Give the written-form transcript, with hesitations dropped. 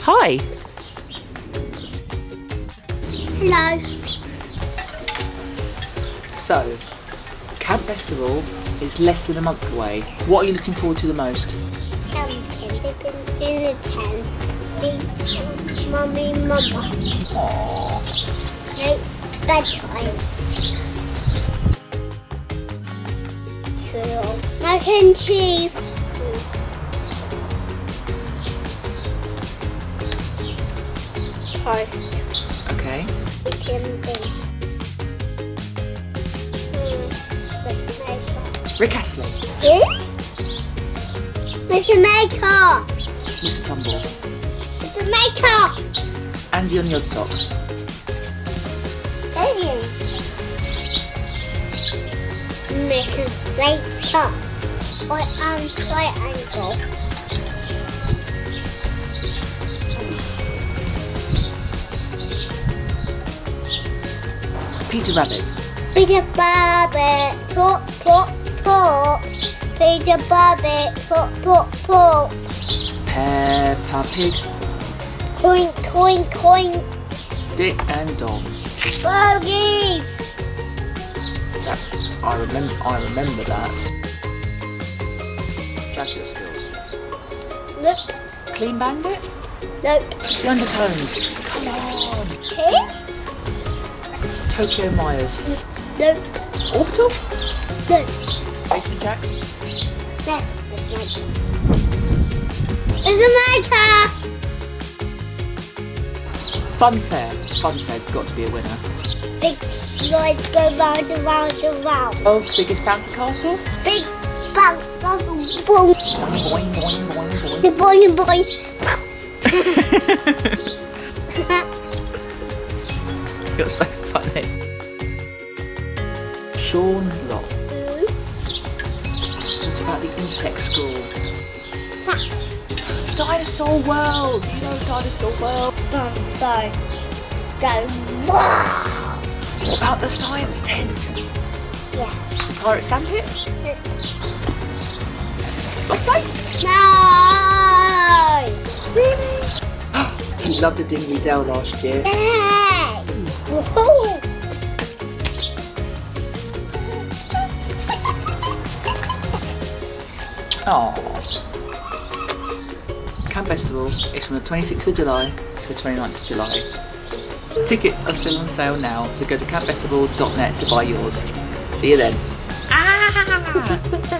Hi. Hello. So, Camp Bestival is less than a month away. What are you looking forward to the most? Camping. Living in a tent. With Mummy and Mama. Aww. No, bedtime. True. Mac and cheese. Toast. Okay. Chicken beef. Rick Astley. Who? Mr. Maker. Mr. Tumble. Mr. Maker. Andy on the Odd Socks. Mr. Maker. I am triangle. Peter Rabbit. Peter Rabbit. Pop, pop, pop. Peter Rabbit. Pop, pop, pop. Peppa Pig. Coink, coink, coink. Dick and Dog. Bogey. I remember that. Dracula skills. Nope. Clean Bandit? Nope. The Undertones. Come on. Here? Tokyo Myers. Nope. Orbital? Nope. Basement Jacks? No. It's a maker. Funfair. Funfair's got to be a winner. Big slides go round and round and round. World's biggest bouncy castle? Big bang, puzzle, boom. Boing, boing, boing, boing, boing. Boing, boing. You're so funny. Sean Locke. What about the insect school? Dinosaur World! You know Dinosaur World? So, go. Wow. What about the science tent? Yeah. Pirate Sandpit? Soft play? No. Really? You loved the Dingley Dell last year. Yeah. Woohoo. Aww. Camp Bestival is from the 26th of July to the 29th of July. Tickets are still on sale now, so go to campfestival.net to buy yours. See you then. Ah!